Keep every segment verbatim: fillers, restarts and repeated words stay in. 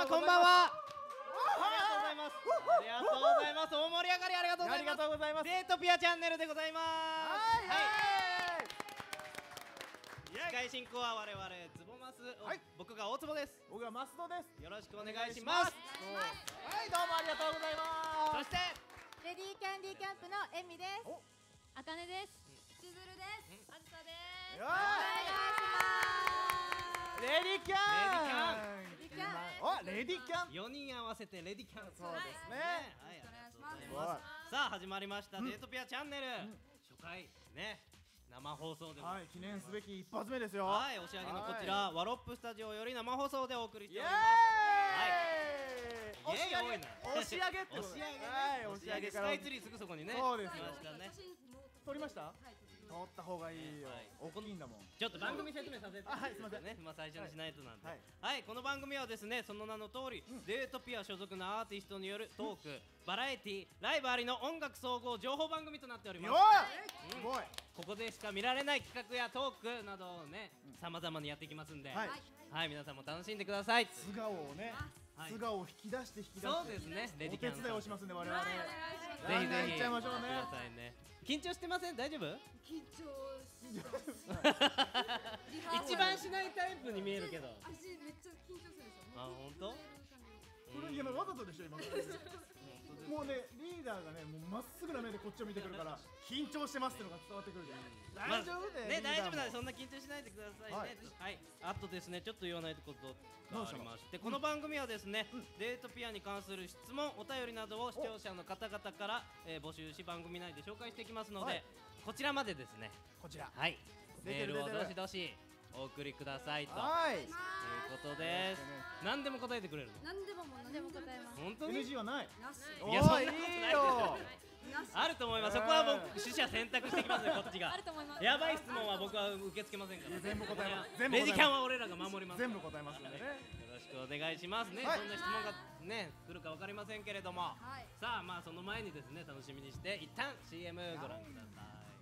こんばんは。ありがとうございます。ありがとうございます。大盛り上がりありがとうございます。 ありがとうございます。 デートピアチャンネルでございます。 はいはい。 司会進行は我々ズボマス、僕が大坪です。 僕がマスドです。 よろしくお願いします。 はい、どうもありがとうございます。 そしてレディーキャンディーキャンプのエミです。 あかねです。しずるです。あずさです。 よお願いします。 レディキャン。 レディキャン。 あ、レディキャン。 よにん合わせてレディキャン。 そうですね。 はい、ありがとうございます。さあ始まりましたデートピアチャンネル初回ね。生放送ではい、記念すべき一発目ですよ。 はい、押し上げのこちらワロップスタジオより生放送でお送りしております。 はい。押し上げ、押し上げってこと。 押し上げ、 はい、押し上げから。 スカイツリーすぐそこにね。 そうですよ。 来ましたね。 撮りました？撮った方がいいよ。大きいんだもん。 ちょっと番組説明させて。 はい、すみませんね、まあ最初にしないとなんで。はい、この番組はですね、その名の通りデートピア所属のアーティストによるトーク、バラエティ、ライブありの音楽総合情報番組となっております。 すごい。 ここでしか見られない企画やトークなどをね、さまざまにやっていきますんで、はい、皆さんも楽しんでください。 素顔をね、素顔を引き出して引き出して。 そうですね。 お手伝いをしますんで我々。ぜひぜひ行っちゃいましょうね。 緊張してません？大丈夫？ 緊張し一番しないタイプに見えるけど。 私めっちゃ緊張するんですよ。 あ、本当？ これ今わざとでしょ今。もうねリーダーがねもうまっすぐな目でこっちを見てくるから緊張してますってのが伝わってくるじゃん。大丈夫でね、大丈夫なんでそんな緊張しないでくださいね。はい。あとですねちょっと言わないことがありまして、この番組はですねデートピアに関する質問お便りなどを視聴者の方々から募集し番組内で紹介していきますのでこちらまでですね。 こちら。 はい。メールをどしどしお送りくださいということです。何でも答えてくれるの？ 何でもも何でも答えます。 本当に？ エヌジー はない。 なし。 いやそんなことないですよ。あると思います。そこは僕取捨選択してきますねこっちが。 あると思います。 やばい質問は僕は受け付けませんから。 全部答えます。 レディキャンは俺らが守ります。 全部答えますんでね。よろしくお願いしますね。どんな質問がね来るかわかりませんけれども。さあまあその前にですね楽しみにして一旦 シーエム ご覧ください。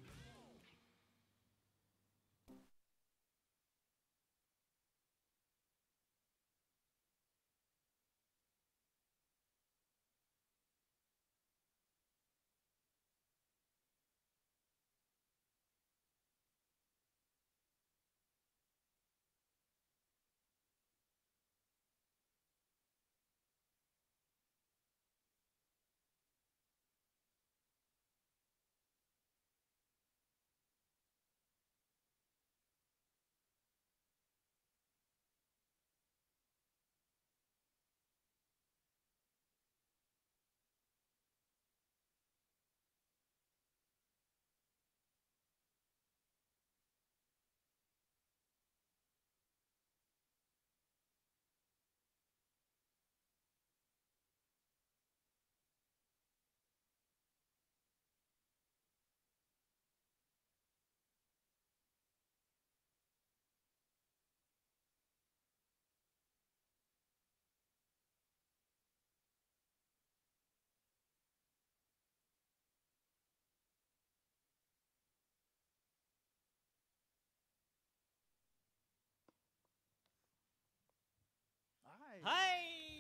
はい、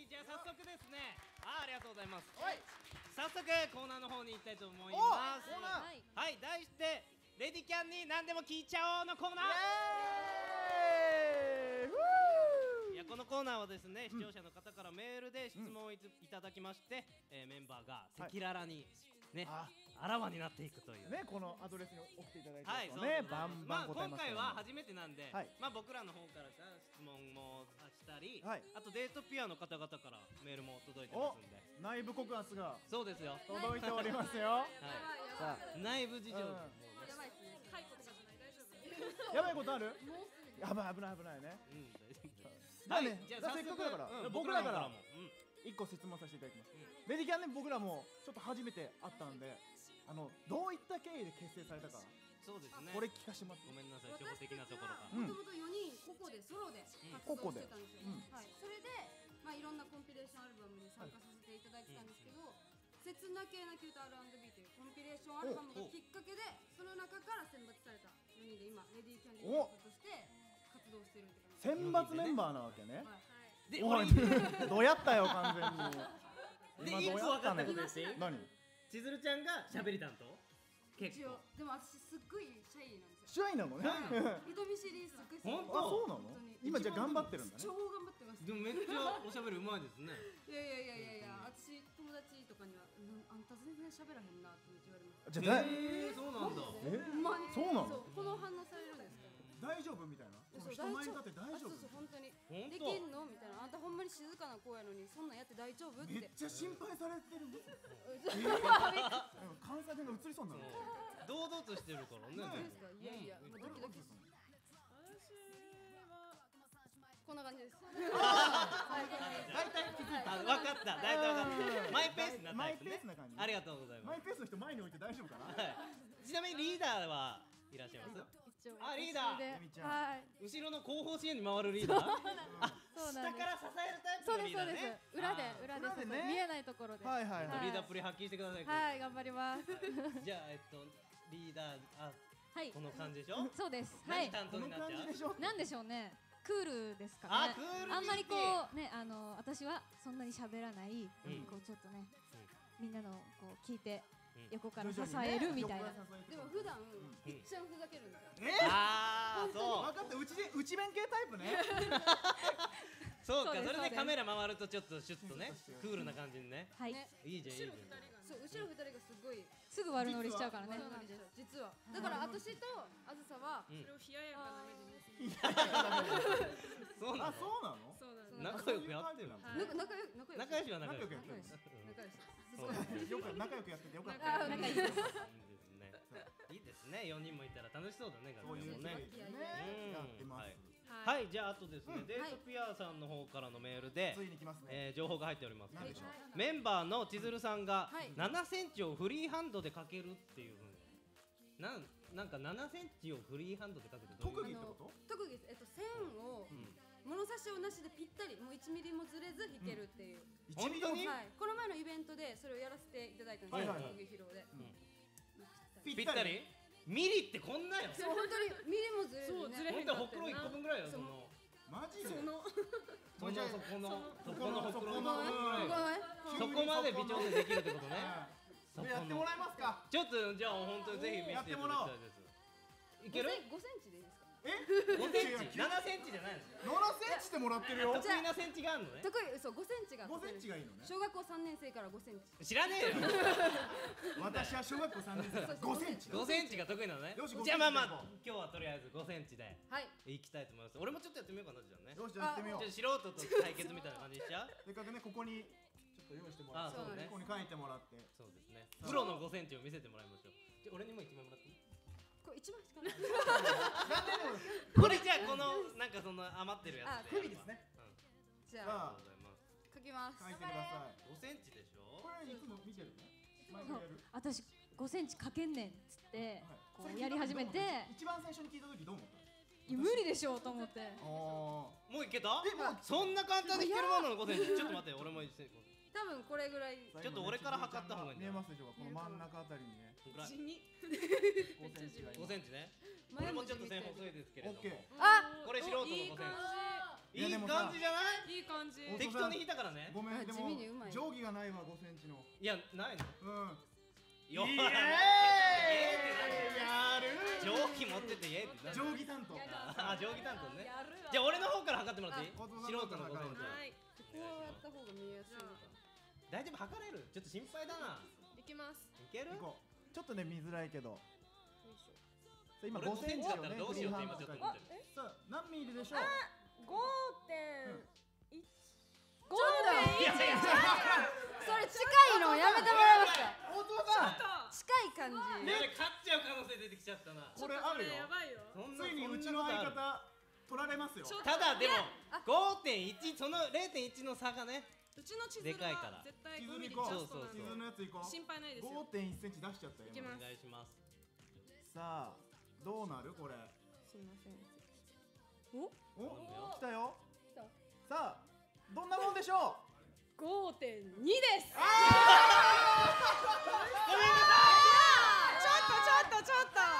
じゃあ早速ですね。あ、ありがとうございます。早速コーナーの方に行きたいと思います。はい、題してレディキャンに何でも聞いちゃおうのコーナー。いやこのコーナーはですね視聴者の方からメールで質問をいただきまして、メンバーが赤裸々にねあらわになっていくというねこのアドレスに送っていただいてはいそうねバンバン答えます。 今回は初めてなんでまあ僕らの方から質問もしたりあとデートピアの方々からメールも届いてますんで内部告発がそうですよ届いておりますよ。 さあ内部事情やばいですね。解雇とかじゃない大丈夫？ やばいことある？やばい危ない危ないね。 はい、 じゃあせっかくだから僕らから一個説問させていただきます。レディキャンね僕らもちょっと初めて会ったんであのどういった経緯で結成されたかそうですねこれ聞かせてもらって。 ごめんなさい初歩的なところがもともとよにん個々でソロで活動してたんですよ。はいそれでまあいろんなコンピレーションアルバムに参加させていただいてたんですけど切な系なキュート アールアンドビー というコンピレーションアルバムがきっかけでその中から選抜されたよにんで今レディーキャンディーとして活動してるって感じ。 選抜メンバーなわけね。 でおい俺どうやったよ完全に。 で一個分かったことですよ。 何？ 千鶴ちゃんが喋り担当。結一応構。 でも私すっごいシャイなんですよ。 シャイなのね。 人見知りすっごいする。 本あ、そうなの本当に？ 今じゃ頑張ってるんだね超。頑張ってます。 でもめっちゃおしゃべり上手いですね。 いやいやいやいやいや、私友達とかにはなんあんた全然喋らへんなって言われます。 じゃあだいえー、そうなんだ。 えほんまに。 そうなの？ そうこの反応されるんですか？ 大丈夫みたいな。 そう人前に立って大丈夫あそうそう本当に。 本できんのみたいな。あんたほんまに静かな子やのにそんなんやって大丈夫っ。 めってちゃ心配されてるんですよ。関西弁が映りそうになる。 堂々としてるからね。 本当ですか？いやいや、まあドキドキする。こんな感じです。 大体気づいた。 あ、分かった。大体分かった。マイペースなタマイイプね。 ペースな感じ。 ありがとうございます。 マイペースの人前に置いて大丈夫かな。 はい。ちなみにリーダーはいらっしゃいます？ 一応あリーダー私でエミちゃんはい後ろの後方支援に回るリーダー？あ、 そうなんです下から支えるタイプのリーそうですそうですダーね。 裏であ裏で裏でね見えないところではいはいはい。 ーリーダープリ発揮してください。 はい頑張りますじゃあえっとリーダーあはいこの感じでしょ？ そうですはい何担当このになっちゃう感じで？しょ。 なんでしょうねクールですかあ、 ねクール。 あんまりこうねあの私はそんなに喋らないうんこうちょっとねみんなのこう聞いてうん横から支えるみたいなでも普段いっちゃんふざけるんですよ。 え？ ああ、そう。 分かった。うちで内弁系タイプね。 そうか、 そうですそれでカメラ回るとちょっとシュッとねシュッとしてクールな感じにね。 はいねいいじゃんいいじゃん。 そう後ろ二人がすごい。 すぐ悪乗りしちゃうからねそうなんですよ実は。だから私とあずさはうんそれを冷ややかな目で見てあ、 そうなの？ そうなの？ そうなんです。 仲良くやってる。 はいなんか仲良仲良仲良しは仲良し。 仲良くやってる。 仲良し。 そうですね。 よく仲良くやっててよかった。 あ仲いいですいいですね。いいですね。四人もいたら楽しそうだね。 そういう学校もね。 ねうんやってます。 はい、じゃああとですね、 うんデートピアさんの方からのメールで、 ついに来ますね。 えー、情報が入っております。 なんでしょう。 メンバーの千鶴さんがはいななセンチをフリーハンドでかけるっていうふうに、なんなんかななセンチをフリーハンドでかけるとどういう特技ってこと？ 特技です。えっと線をうん物差しをなしでぴったりもういちミリもずれず弾けるっていう。 本当にはい。この前のイベントでそれをやらせていただいたんですよ。 はいはいはい特技披露で。 ぴったりミリってこんなよ。 そう本当にミリもずれずにね。 そうずれ本当はほくろいっこぶんぐらいよ。そそうのマジで？ そのそのそこのそこのほくろそこののぐらいここねそこまで微調整できるってことね。 それやってもらえますか？ ちょっとじゃあ本当にぜひ見せていただきたいです。いける？ ごセンチでいいですか？ え？ ごセンチ、ななセンチじゃないの。 ななセンチでもらってるよ。 得意なセンチがあるのね。 得意そうごセンチがごセンチがいいのね。 小学校さんねん生からごセンチ。 知らねえよ。 私は小学校さんねん生だからごセンチだ。 ごセンチが得意なのね。 よしじゃあまあまあごセン今日はとりあえずごセンチではい。 いきたいと思います。俺もちょっとやってみようかなじゃあね。 よしじゃあやってみよう。 じゃあ素人と対決みたいな感じにしちゃう？ せっかくねここにちょっと用意してもらって、 あそうねここに書いてもらって。 そうですね。プロのごセンチを見せてもらいましょう。じゃあ俺にもいちまいもらっていい？ これ一番しかない。 これじゃあこのなんかその余ってるやつで。 あ首ですね。 うん。 じゃあありがとうございます。 書きます。 書いてください。 ごセンチでしょ？ これいつも見てるね。毎回やる。 私ごセンチかけんねんっつってはいこうやり始めて一番最初に聞いた時どう思った？ いや無理でしょうと思ってあもういけた？ えもうそんな簡単にいけるもののごセンチ。ちょっと待って、俺も一斉に。 多分これぐらい。 あ。 ちょっと俺から測った方がいいんだよ見えますでしょうか？この真ん中あたりにね。 こんくらい地味。 ごセンチがいい。 ごセンチね。俺もちょっと線細いですけれども。 オッケー。 あこれ素人のいいごセン感チ。いいいやでもさ感じじゃない？ じ。いい感じ。 お適当に引いたからね。 ごめんで地味にうまもい定規がないわごセンチの。 いや、ないの。 うん。 よイエーイやる定規持っててイエーって何？ 定規担当。 あ、定規担当ね。 やるわ。 じゃあ俺の方から測ってもらっていい？ あ素人のごセンチ。 はい。 こうやった方が見えやすいのか。 大丈夫測れる？ちょっと心配だな。 いきます。 いける？ 行こう。ちょっとね見づらいけど。 よいしょ。 さあ今俺ごセンチをねごセンチだったらどうしようって今ちょっと思ってる。 さあ何ミリでしょう？ 五点一。 ちょっといやいや。 それ近いのやめてもらえますか。 本当だ。 近い感じ。 ね、勝っちゃう可能性出てきちゃったな。 これあるよ。 やばいよ。 そんなついにそんなうちの相ことある方取られますよ。 ちょっとただでも ごてんいち その れいてんいち の差がね。 うちの地図でかいからは絶対地図ごミリジに行こう。 ャストなんで地図のやつ行こう。 心配ないですよ。 ごてんいちセンチ出しちゃったよ。 いきますお願いします。 さあどうなるこれ？ すみません。 おお来たよ。 来たさあどんなもんでしょう？ 五点二です。ちょっとちょっとちょっと。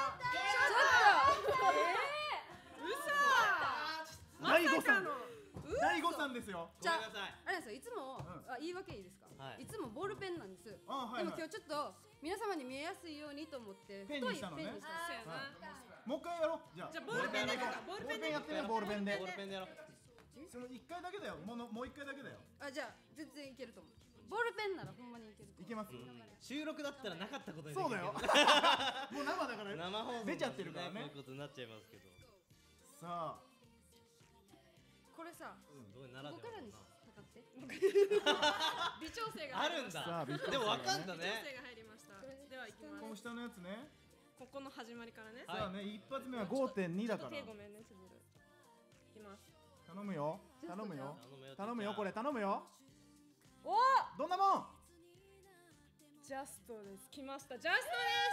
嘘。 大誤算まさかの。 大誤算ですよ。 じゃあごめんなさい。 あれですよ、いつも、 うんあ言い訳いいですか、 はいいつもボールペンなんです。 あ、はいはい。 でも今日ちょっと皆様に見えやすいようにと思ってペンにしたのね太いペンにしたんですよ。 もう一回やろう。じゃあ。 じゃあボールペンでボボールペンでやってね、ボールペンでボー。ルペンでやろう。 その一回だけだよ。ものもう一回だけだよ。 あ、じゃあ全然いけると思う。ボールペンならほんまにいけると思う。 いけます。 収録だったらなかったことにできるそうだよ。もう生だから生放送出ちゃってるからねこういうことになっちゃいますけど。 さあ、 これさ、 すごいならではだここからにな。 測って。 微調整があるんだ。 さあ、ビッグでもわかんだ微調ね。 整が入りました。では行きまこのす。 下のやつね。 ここの始まりからね。 はいさあね、一発目は ごてんに だから。 手ごめんね、つぶる。いきます。 頼むよ。頼むよ。 頼むよ。 頼むよ、これ頼むよ。 おどんなもん。 ジャストです。来ました。ジャスト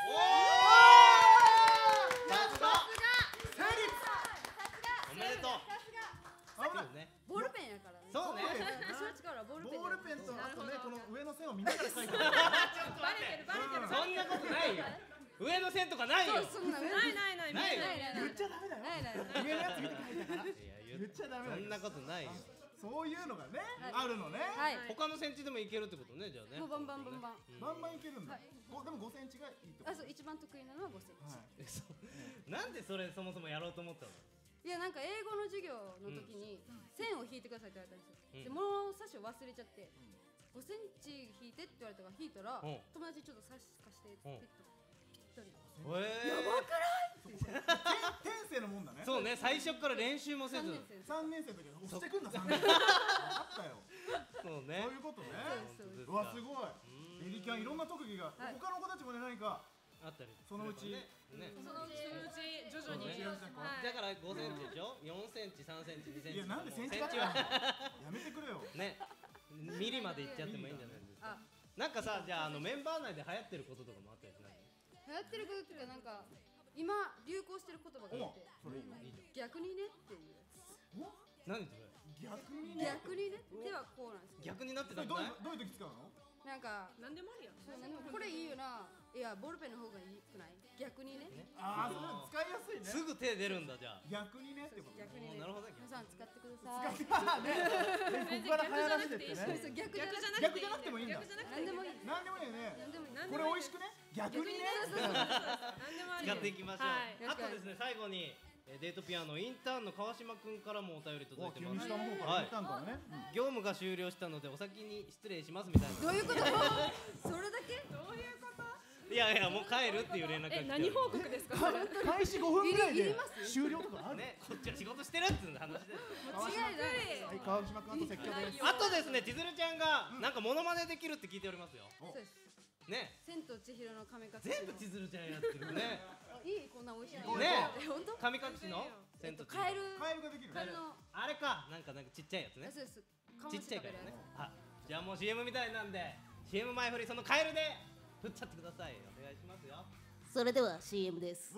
おー。さすが。 成立。 おめでとう。 危ない。 ね。 ボールペンやからね。 そうね。 私の力はボールペン。 ボールペンとあとね、この上の線を見ながら書いてる。 バレてるバレてる。 そんなことないよ。上の線とかないよ。 そう、そんな上ないないない。 ないよないないない。 言っちゃダメだよ。 ないないない。 上のやつ見て書いたから。 いや言言っちゃダメだよ。 そんなことないよ。 そういうのがね、 はいあるのね。 はい。 他のセンチでもいけるってことね、じゃあね。 もうバンバンバンバン。 うんバンバンいけるんだはい。 ごでもごセンチがいいってこと。 あ、そう一番得意なのはごセンチ。 はい。 えそうなんでそれそもそもやろうと思ったの？ いや、なんか英語の授業の時に線を引いてくださいって言われたんですよ。 うんで、物差しを忘れちゃって、ごセンチ引いてって言われたから引いたら、 うん友達にちょっと差し貸してって言ってぴったり。 えやばく天性のもんだね。 そうね、最初から練習もせず。 三年生です。 三年生の時は押してくんだ三年生。あったよ。 そうねそういうことね。 そうですうわすごい。 うんエリキャンいろんな特技が。 はい他の子たちもね何か。 あったりそのうちねねそのうちそのうち徐々に。 そうねはいだからごセンチでしょ、よんセンチ、さんセンチ、にセンチ。 いやなんでセンチばっセンチはかりやめてくれよ。 ね、ミリまでいっちゃってもいいんじゃないですか。 あ、 なんかさ、じゃああのメンバー内で流行ってることとかもあったりしない？ 流行ってることっていうか、なんか今流行してる言葉があおって、 それいいの。 いいじ逆にねっていうやつ。 お何それ？ 逆にね。 逆にねではこうなんですよ。 逆になってそれたんじゃない？ どういうどういう時使うの？ なんか、 なんでもあるやん。 そうなんでもこれいいよな。いや、ボールペンの方がいいくない？逆にね。 ねああそれ使いやすいね。 すぐ手出るんだじゃあ。 逆にねってこと。 逆にね。 おーなるほどね。 皆さん使ってくだ使さい。 ってからね。でここから流行らせてってそうね。 そう、逆じゃなくて逆じゃなくて逆じゃなくてもいいんだ逆じゃなくて何でもいい。 なんでもいいよね。 何でもいい。 なんこれ美味しくね。逆にね。 そうそうそうなんでもあるよ。 使っていきましょう。 はいあとですね、最後にえーデートピアノインターンの川島くんからもお便り届いて急ます。 に下の方からはい行ったんからね。 業務が終了したのでお先に失礼しますみたいな。 どういうこと？それだけ？ どういうこと？ いやいやもう帰るっていう連絡が来てえ、何報告ですか？それ開始ごふんぐらいでいりいります終了とかある。 ね、こっちは仕事してるっていう話です。 川島違いない。 はい、川島君と説教です。 あとですね、千鶴ちゃんがなんかモノマネできるって聞いておりますよ。 おそうです。 ね、 千と千尋の神隠し。 全部千鶴ちゃんやってるね。 いいこんな美味しいの。 ねえ、本当？ 神隠しのえっと千と千尋カエル。 カエルができる。 カエルの。 あれか、なんかなんかちっちゃいやつねあ、。そうです。 ちっちゃいからねかませて食べるや。 あ、じゃあもう シーエム みたいなんで シーエム 前振りそのカエルで振っちゃってください。お願いしますよ。 それでは シーエム です。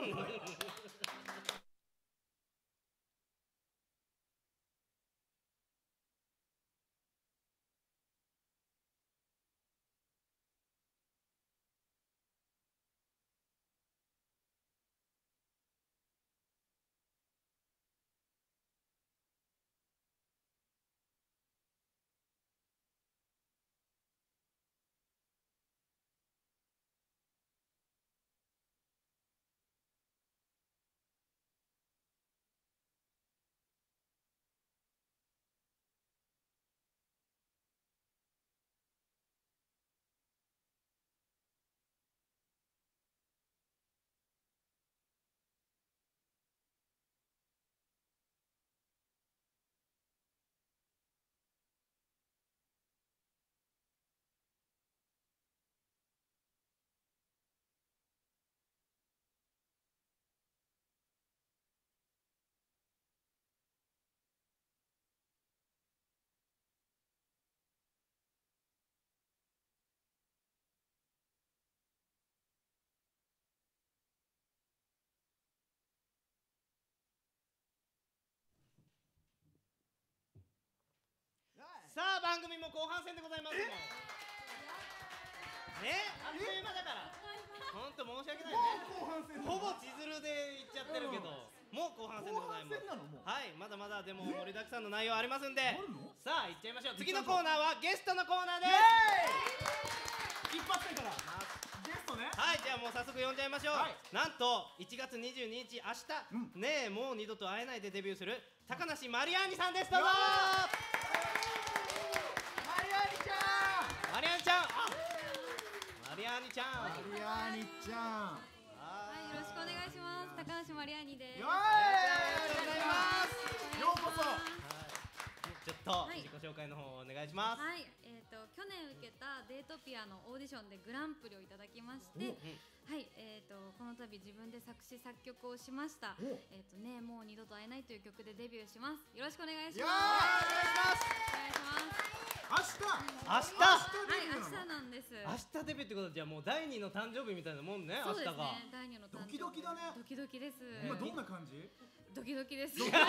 さあ番組も後半戦でございますもん。ね、あっという間だから。本当申し訳ないね。 後半戦。 ほぼ千鶴で行っちゃってるけど。 もう後半戦でございます。 後半戦なのもう。 はい、まだまだでも盛りだくさんの内容ありますんで、 あるの？ さあ行っちゃいましょう。次のコーナーはゲストのコーナーでイエーイ。一発目からゲストね。 す。はい、じゃあもう早速呼んじゃいましょう。 はいなんといちがつにじゅうににち明日、 うんねえもう二度と会えないでデビューする高梨マリアーニさんです。どうぞ。 マリアーニちゃん。 マリアーニちゃん。あ、マリアーニちゃん。 マリアーニちゃん。 はい、よろしくお願いします。高橋マリアーニです。 よはーい。 ありがとうございます。 ようこそ。 ちょっとはい自己紹介の方お願いします。 はい、えっ、と去年受けたデートピアのオーディションでグランプリをいただきまして、はい、えっ、とこの度自分で作詞作曲をしました。 おえっ、とねもう二度と会えないという曲でデビューします。よろしくお願いしいやます。 ーお願いします。 明日。 明日。 はい、明日なんです。 明日デビューってことはじゃあもうだいにの誕生日みたいなもんね。 そうです明日が。 ね。第二の誕生日。 ドキドキだねドキドキです。 今どんな感じ？ ドキドキです。 聞いといて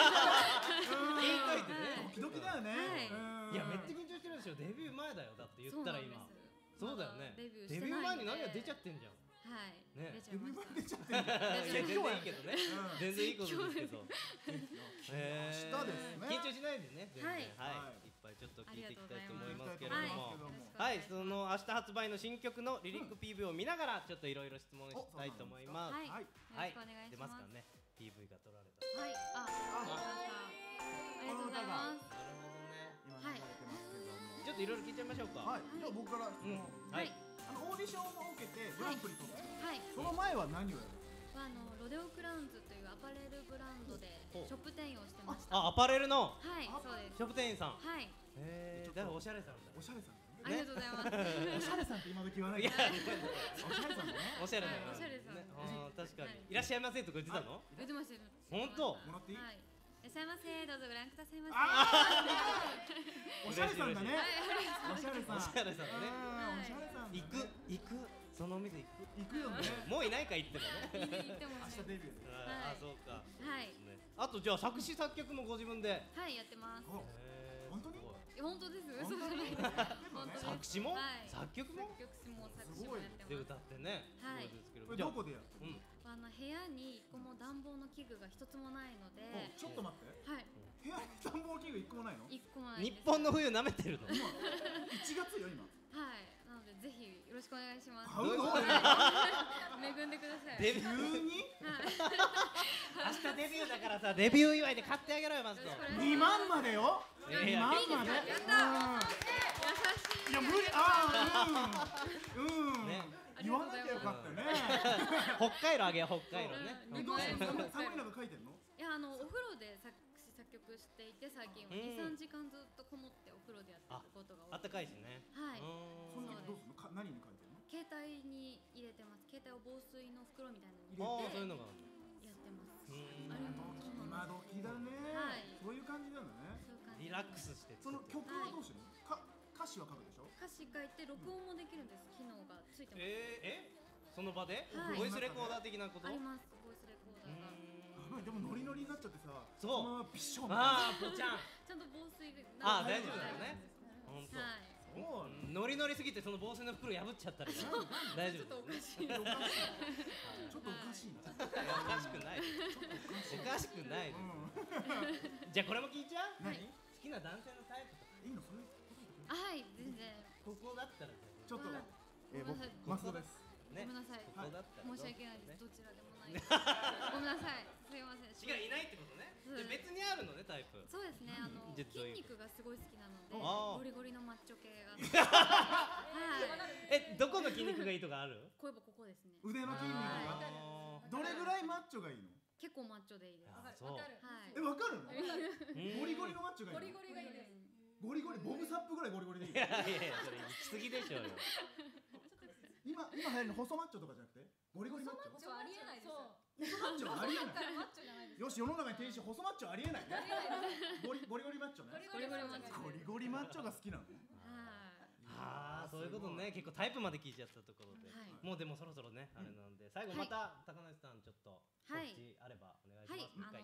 ね。 ドキドキだよね。 はいいやめっちゃ緊張してるでしょ。デビュー前だよ。だって言ったら今。そうだよね。 デビューデしてないんでビュー前に何が出ちゃってんじゃん。 はい。 ね出ちゃいました。 出ちゃってんじゃん。 いや全然いいけどね。 うん全然いいことですけど。えー明日ですね緊張しないでね。全然はいはい。いっぱいちょっと聞いていきたいと思いますけれどはいも。 よろしくおはい、 願しその明日発売の新曲のリリック ピーブイ を見ながらちょっといろいろ質問したいと思います。 はい。 はいよろはいしくお願いし出ま。 ますすからね。ピーブイ が撮られた。 はい。あ、わかりました。ありがとうございます。 なるほどね。 今流れてますけども。 ちょっといろいろ聞いちゃいましょうか。 はい。じゃあ僕からうん。 あはい。 のオーディションを受けてグランプリ取った。 はい。 その前は何をやる？ あのロデオクラウンズというアパレルブランドでほうショップ店員をしてました。 あ、アパレルのはい、そうです。 ショップ店員さん。 はい。 へえ、だからおしゃれさんだ。 おしゃれさんだありがとうございます。 ね。おしゃれさんって今時言わないいや、 から。おしゃれさんだね。 おしゃれだよ。 はいおしゃれさんねあー確かにはい。 いらっしゃいませとか言ってたの？ 言ってましたよ。 本当もらっていい？ はい。いらっしゃいませ。どうぞご覧くださいませ。 あおしゃれさんだね。 はいおしゃれさん。 おしゃれさんだねうんおしゃれさんだね。 行く行くそのお店行く。 行くよね。 もういないか行ってもね。 言っても明日デビューで。 あー、そうか。 はい。 ねあとじゃあ作詞作曲もご自分で。 はい、やってます。 おへー本当にすごいえ本当です。嘘本当にじゃないです。本当です。 作詞もはい作曲も作曲も作詞もやってます。 で歌ってね。 はいそうですけどこれじゃあどこでやる？ うん。 あの部屋に一個も暖房の器具が一つもないので、 おちょっと待って。 はい、 部屋に暖房器具一個もないの？ 一個もない日です。 本の冬舐めてるの。 今いちがつよ今。 はい、なのでぜひよろしくお願いします。 買うの？ 恵んでください。 デビュー急に？ はい。 明日デビューだからさデビュー祝いで買ってあげろよまずと。 よろしくお願いしますにまんまでよ。 いやいやにまんまで。 やった優しい。 いや無理。ああうんうん。 ね言わなきゃよかったよね。 北海道あげよう北海道ね。 えどうする？寒い寒い中書いてんの？ いやあのお風呂で作詞作曲していて最近はうんに、さんじかんずっとこもってお風呂でやってることが多い。 あったかいしね。 はい。 そのう時どうするの？か何に書いてんの？ 携帯に入れてます。携帯を防水の袋みたいなのにーん。ああ入れてそういうのがある。 やってます。 うんありがとうござい今ます。 時だね。 はいそういう感じなんだね。 そういう感じ。 リラックスしてその曲はどうしてるの？か歌詞は書くでしょ？ 歌詞書いて録音もできるんです。機能がついてます。 えー、えその場で、 はいボイスレコーダー的なこと？ あります。ボイスレコーダーが。 やばいでもノリノリになっちゃってさ。 そうのままびっしょり。 ああぽちゃん。 ちゃんと防水で。 あーなる大丈夫だよね。本当。 はい。 もうノリノリすぎてその防水の袋破っちゃったりとか大丈ちょっと夫です。 おかしい。 ちょっとおかしい。ちょっとおかしいな。 おかしくない。おかしくない。 うん。 じゃあこれも聞いちゃう？ 何？ 好きな男性のタイプとか。 いいのそれ？ はい、全然。 ここだったらじちょっとはいえー僕ごめんなさいマスドです。 ね。 ごめんなさい。 ここだったらどう申し訳ないです。 ねどちらでもないです。ごめんなさい。すいません。 違ういないってことね。 うんで別にあるのねタイプ。 そうですね。あのじゃあどういう筋肉がすごい好きなので、 あーゴリゴリのマッチョ系が。はい。 えどこの筋肉がいいとかある？ こういえばここですね。 腕の筋肉が。 あどれぐらいマッチョがいいの？ 結構マッチョでいいです。 ーあはい。 そう。 えわかるの？ゴリゴリのマッチョがいいの？ ゴリゴリがいいです。 ゴリゴリボブサップぐらいゴリゴリでいいい。やいやいやそれ行き過ぎでしょうよ。 今今流行るの細マッチョとかじゃなくてゴリゴリマッチョ？ そうありえないです。 細マッチョありえない。 マッチョじゃないです。 よし世の中に転じて細マッチョありえないね。ゴリゴリゴリマッチョね。 ゴリゴリマッチョ。 ゴリゴリマッチョが好きなのね。 はい。 ああそういうことね結構タイプまで聞いちゃったところで、 はいもうでもそろそろね、あれなんで最後また高梨さんちょっと告知あればお願いします。 はい、あのツイッター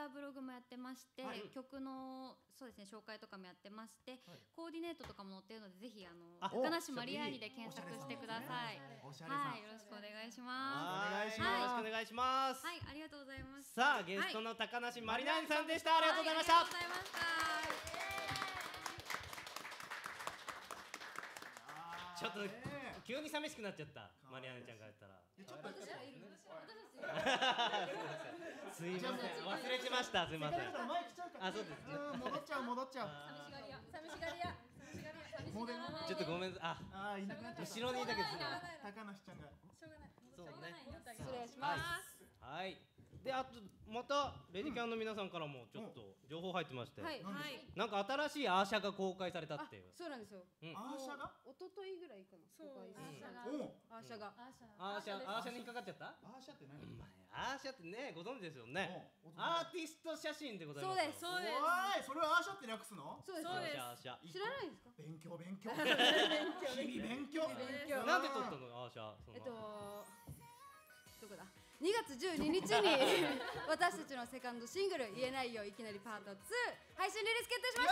ターブログもやってまして、 はい、 曲のそうですね紹介とかもやってまして、はい、コーディネートとかも載ってるのでぜひあの高梨マリアーニで検索してください。はい、よろしくお願いします。 よろしくお願いします。 はい、ありがとうございます。 さあゲストの高梨マリアーニさんでした。ありがとうございました。 ありがとうございました。 ちょっと急に寂しくなっちゃったマリアーニちゃんからやったら。 ちょっと私らいるの？ すいません、忘れてました。すいません。あ、そうです。 戻っちゃう戻っちゃう。 寂しがり屋、寂しがり屋、寂しがり屋、寂しがり屋。 ちょっとごめん。あ、 あ、いなくなっちゃった。 後ろにいたけど。 高梨ちゃんが。 しょうがない。 そうね。 失礼します。 はい。で、あとまたレディキャンの皆さんからもちょっと情報入ってまして、 はいはい。 なんか新しいアーシャが公開されたっていう。 そうなんですよ。 アーシャが？ 一昨日ぐらいかな。 そう。 アーシャが。 アーシャアーシャに引っかかっちゃった？ アーシャって何？ アーシャってね、ご存知ですよね。アーティスト写真でございます。 そうです。そうです。 おい、それはアーシャって略すの？ そうです。 アーシャ。 知らないですか？ 勉強勉強。日々勉強。 なんで撮ったのアーシャ？ えっとどこだ？にがつじゅうににちに私たちのセカンドシングル「言えないよいきなりパートツー」配信リリース決定しま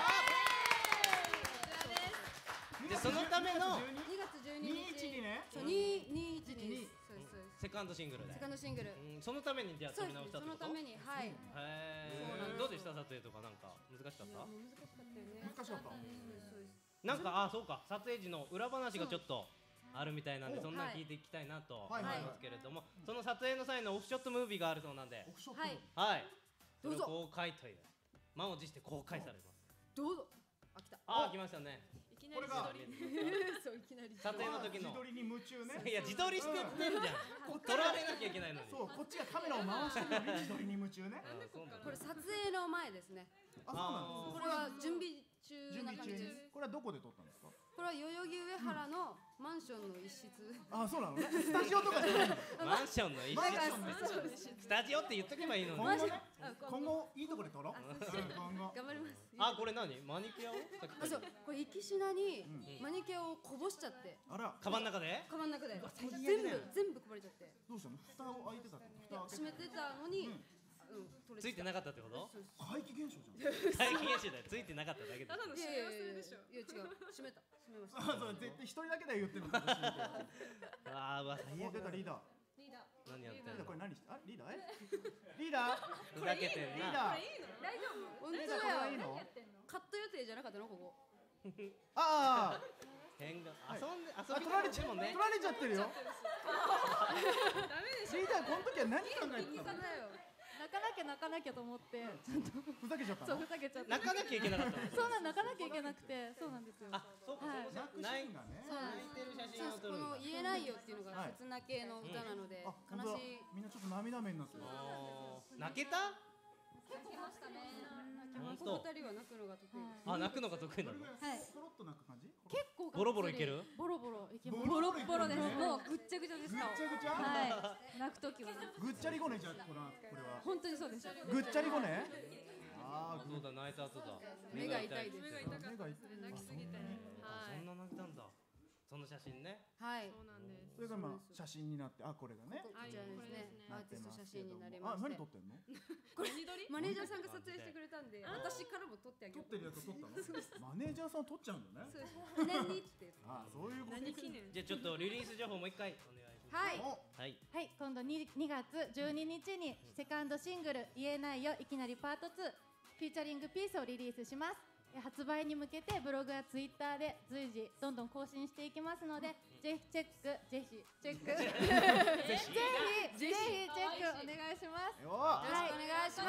した。 でそのためのにがつじゅうににちにね、 そうににいちにそうですそうです。 セカンドシングルでセカンドシングル。 そのためにじゃあ撮り直したってこと？ そのために、はい。 へえ。どうでした撮影とかなんか難しかった？ 難しかったよね。 難しかった。 なんかあ、そうか、撮影時の裏話がちょっとあるみたいなんで、そんなの聞いていきたいなと思いますけれども、その撮影の際のオフショットムービーがあるそうなんで、 はい、 はい、それを公開という満を持して公開されます。 どうぞ。あ、来た。 あ、来ましたね。 これがそういきなり撮影の時の自撮りに夢中ね。 いや自撮りしてってんじゃん。撮られなきゃいけないのに。 そう、こっちがカメラを回してるのに自撮りに夢中ね。 これ撮影の前ですね。 あ、 そうなんです。これは準備中な感じです。 これはどこで撮ったんですか？ これは代々木上原のマンションの一室。 あ、そうなのね。スタジオとかじゃないの。 マンションの一室。スタジオって言っとけばいいのに。 今後ね、今後いいところで撮ろう。今後頑張ります。 あ、これ何？マニキュアを？ あ、そう。これ行きしなにマニキュアをこぼしちゃって。 あら。 カバンの中で？ カバンの中で。全部全部こぼれちゃって。 どうしたの？蓋を開いてたの？蓋を閉めてたのに。 ついてなかったってこと？ 怪奇現象じゃん。 怪奇現象だよ。ついてなかっただけだ。 ただの幸せでしょ。 いや違う。閉めた。閉めました。 あ、そう絶対一人だけで言ってるの。 ああ、うわ最悪。 出たリーダー。 リーダー。 何やってんの？ これ何して？あ、リーダー？え？リーダー？ ふざけてんな。 リーダー。 大丈夫？本当だよ。いいの？ カット予定じゃなかったのここ？ ああ。 変が遊んで遊び取られちゃうもんね。 取られちゃってるよ。 ダメでしょ。 リーダーこの時は何考えてたの？ 泣かなきゃ泣かなきゃと思ってちゃんとふざけちゃったそうの？ ふざけちゃった。 泣かなきゃいけなかったの？ そうなん泣かなきゃいけなくて、そうなんですよ。 あ、そうか。 泣くシーンがね。 泣いてる写真を撮るんだ。 この言えないよっていうのが切な系の歌なので、悲しい。 みんなちょっと涙目になってる。 泣けた？ 泣きましたね。 本当。 この二人は泣くのが得意。 あ、泣くのが得意なの？ はい。 ポロッと泣く感じ？ 結構ボロボロいける？ ボロボロいけます。ボロボロです。もうぐっちゃぐちゃでした。 ぐっちゃぐちゃ？ はい。泣くときはね。 ぐっちゃりごねじゃこれはこれは。 本当にそうです。 ぐっちゃりごね？ああ、そうだ泣いた後だ。 目が痛いです。 目が痛かった。 目が痛い。 泣きすぎて。 あ、そんな泣いたんだ。その写真ね。 はい。 そうなんです。 それがまあ写真になって、あ、これがね。 こちらですね。アーティスト写真になりまあ、 す。 何撮ってんの？ これマネージャーさんが撮影してくれたんで、私からも撮ってあげ撮よう。 ってるやつ撮ったの？マネージャーさん撮っちゃうんだね。 そうです。記念にって。 あ、そういうこと。 何記念？ じゃあちょっとリリース情報もう一回お願いします。 はい。 はい。 はい、今度にがつじゅうににちにセカンドシングル「言えないよいきなりパートツー」フィーチャリングピースをリリースします。発売に向けてブログやツイッターで随時どんどん更新していきますので、ぜひチェックぜひチェックぜひぜひチェックお願いします。 よろしくお願いします。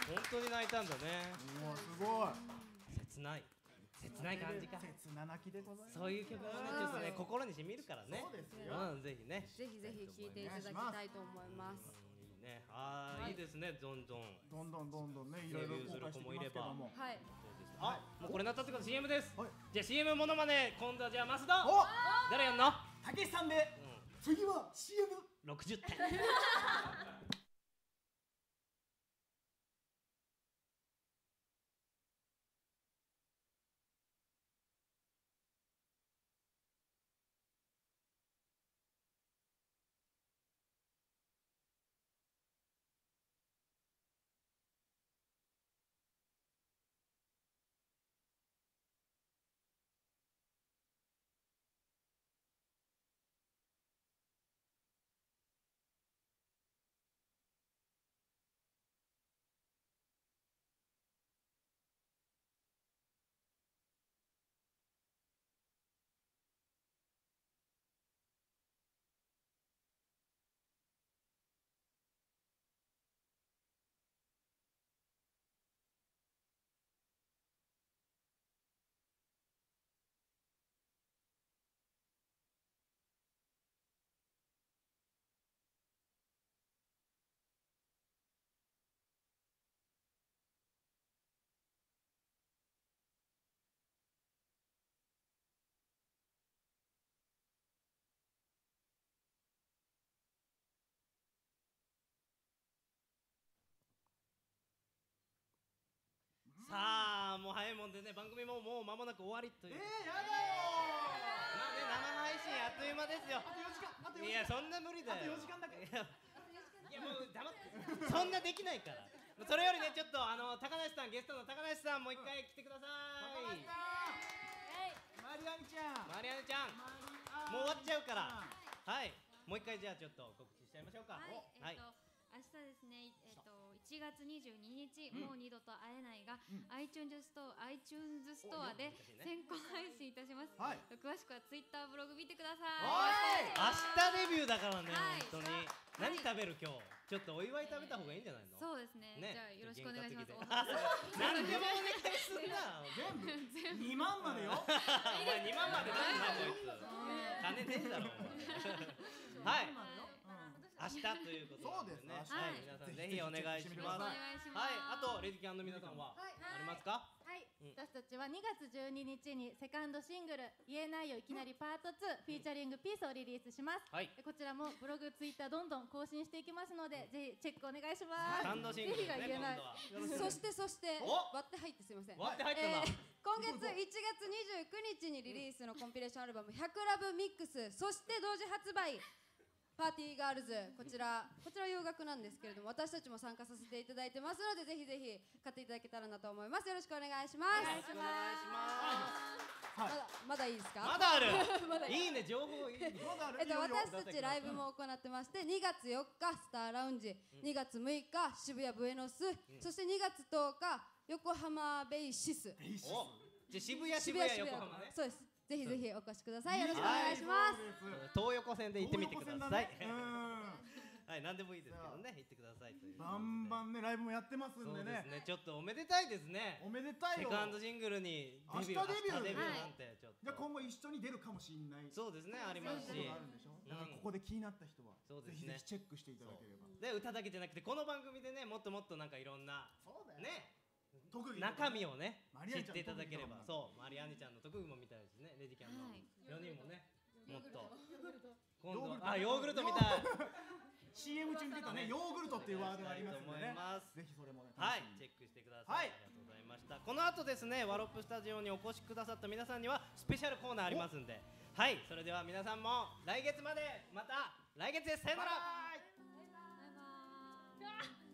本当に泣いたんだね。 もうすごい。 切ない。切ない感じか。 切な泣きでございます。 そういう曲もね、ちょっとね心に染みるからね。 そうですよ。 うん、ぜひね。 ぜひぜひ聴いていただきたいと思います。 ね、ああ、いいですね、どんどんどんどんどんどんね、いろいろ公開してきますけども。 はい。 あ、もうこれなったってこと シーエム です。じゃあ シーエム モノマネ、今度はじゃあ増田。誰やんの？ たけしさんで。次は シーエムろくじゅってん。 早いもんでね、番組ももう間もなく終わりという。 えー、やだよまあね、生配信あっという間ですよ。 あとよじかん、あとよじかん。 いや、そんな無理だよ。 あとよじかんだけ。 いや、いやもう黙って。そんなできないから。それよりね、ちょっとあの高梨さん、ゲストの高梨さん、もう一回来てください。 マリアンちゃん。 マリアネちゃん、もう終わっちゃうから。はい、もう一回じゃあちょっと告知しちゃいましょうか。 はい、 はいえっと明日ですね、えっといちがつにじゅうににち、もう二度と会えないが、iTunes ストア iTunes ストアで先行配信いたします。 はい。 詳しくは Twitter ブログ見てくださおい、 い。 明日デビューだからね、 はい本当に。何食べる今日？ちょっとお祝い食べた方がいいんじゃないの？ そうですね。 ねじゃあよろしくお願いします。 何でもお願いするな。 全部にまんまでよ。 お前にまんまでなんだこいつ。金ねえだろ。はい。明日ということでね。はい、皆さんぜひお願いします。はい、あとレディキャンの皆さんはありますか？ はい、私たちはにがつじゅうににちにセカンドシングル「言えないよいきなりパートツー」フィーチャリングピースをリリースします。 はい、 こちらもブログ、ツイッターどんどん更新していきますので、ぜひチェックお願いします。 セカンドシングルね、 ぜひが言えない。 そしてそしてお割って入ってすいません。 割って入ったな。 えー今月いちがつにじゅうくにちにリリースのコンピレーションアルバム「ひゃくラブミックス」そして同時発売パーティーガールズ、こちらこちら洋楽なんですけれども、私たちも参加させていただいてますので、ぜひぜひ買っていただけたらなと思います。よろしくお願いします。 お願いします。 まだまだいいですか？ まだある。 まだいい。 いいね、情報いいね。 えっと、私たちライブも行ってまして、にがつよっかスターラウンジ、にがつむいか渋谷ブエノス、そしてにがつとおか横浜ベイシス。 お、じゃ渋谷渋谷横浜ね。 そうです。ぜひぜひお越しください。よろしくお願いします。 東横線で行ってみてください。 うん。 はい、なんでもいいですけどね、行ってくださいという。 バンバンね、ライブもやってますんでね。 そうですね、ちょっとおめでたいですね。 おめでたいよ。 セカンドシングルに明日デビュー。 デビューなんてちょっと。 じゃあ今後一緒に出るかもしれない。 そうですね、ありますし。 だからここで気になった人はぜひぜひチェックしていただければ。 で、歌だけじゃなくてこの番組でね、もっともっとなんかいろんなね。中身をね知っていただければ、そうマリアンネちゃんの特技も見たいしね、レディキャンのよにんもね、もっと今度あヨーグルトみたい。 シーエム 中に出たね、ヨーグルトっていうワードがありますのでね、ぜひそれもね、 はい、チェックしてください。ありがとうございました。この後ですね、ワロップスタジオにお越しくださった皆さんにはスペシャルコーナーありますんで、はい、それでは皆さんも来月まで、また来月です。さよなら。 バイバーイ。